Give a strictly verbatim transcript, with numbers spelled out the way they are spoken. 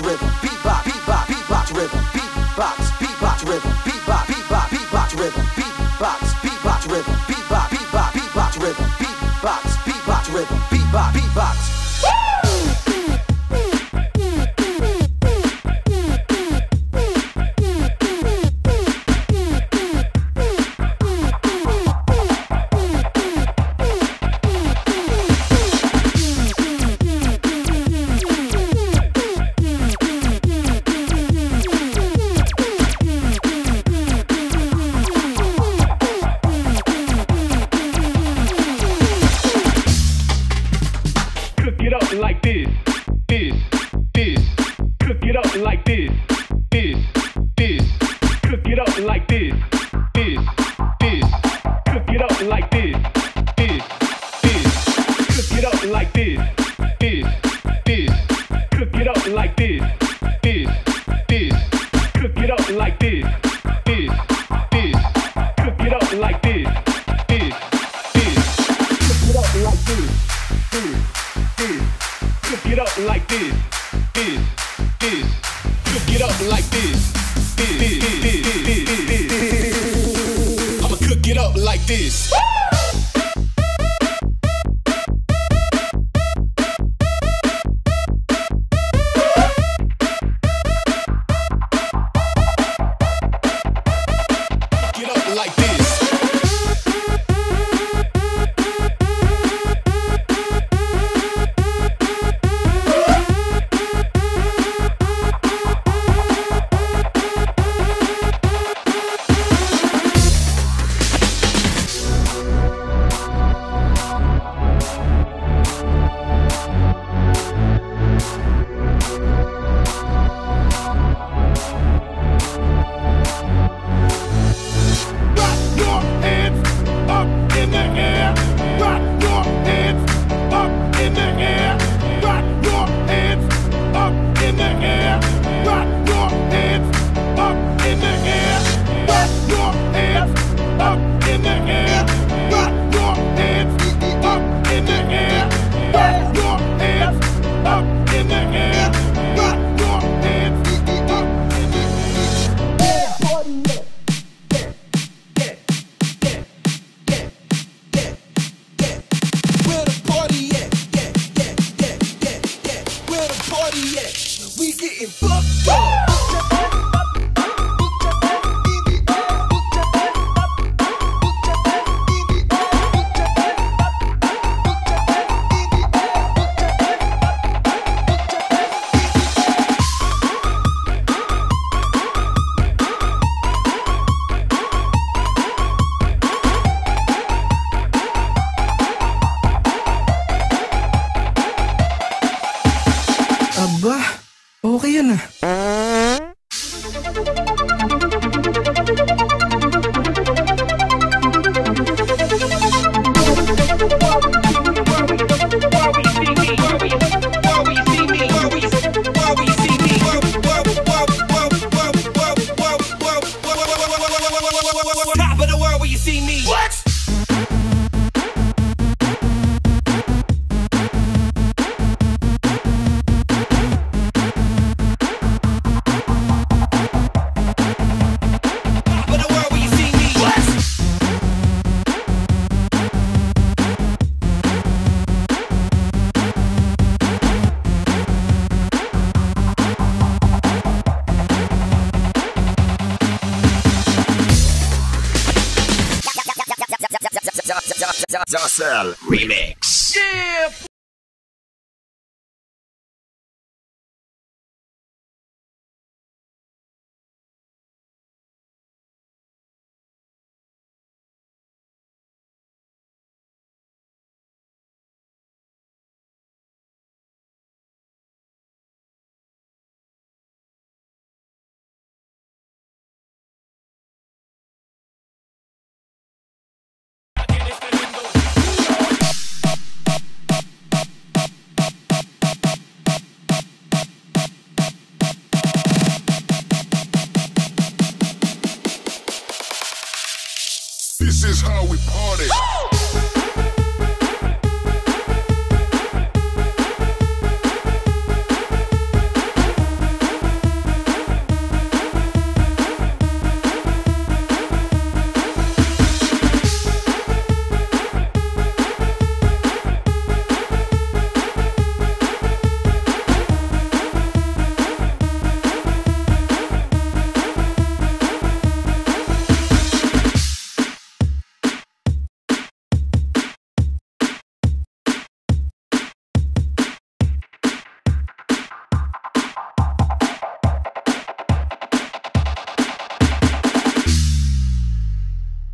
rhythm, beatbox, beatbox, beatbox rhythm, beatbox, beatbox rhythm, beatbox, beatbox, beatbox rhythm, beatbox, beatbox rhythm, beatbox, beatbox, beatbox rhythm, beatbox, beatbox rhythm, beatbox, beatbox. Like this, this, this, cook it up like this, this, this, cook it up like this, this, this, cook it up like this, this, this, cook it up like this, this, this, cook it up like this, this, this, cook it up like this, this, this, cook it up like this, this, this, cook it up like this, this, this. Cook it up like this, this, this. Cook it up like this, this, this, this, this, this, this. I'ma cook it up like this. Cook it up like this. Aba, okay yan ah. Top of the world where you see me. What? Joecel Remix. Yeah. This is how we party.